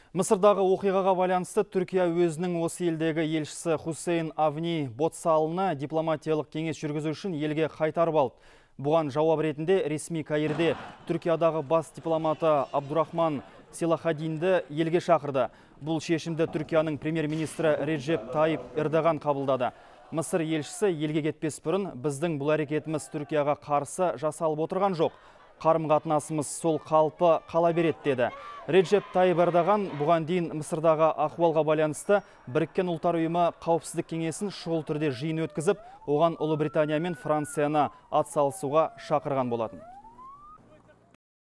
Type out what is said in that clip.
Мысырдағы оқиғаға байланысты Түркия өзінің осы елдегі елшісі Хусейн Авни Ботсалыны дипломатиялық кеңес жүргізу үшін елге қайтарып алды. Бұған жауап ретінде ресми Каирде Түркиядағы бас дипломаты Абдурахман Селахадинді елге шақырды. Бұл шешімді Түркияның премьер-министрі Реджеп Тайып Эрдоган қабылдады. Мысыр елшісі елге кетпес бұрын біздің бұл әрекетіміз Түркияға қарсы жасалып отырған жоқ. Қарым-қатынасымыз сол қалпы қала береді деді. Реджеп Тайып Эрдоган бұған дейін Мысырдағы ахуалға байланысты Біріккен ұлттар ұйымы қауіпсіздік кеңесін шұғыл түрде жиын өткізіп, оған Ұлыбритания мен Францияны атсалысуға шақырған болатын.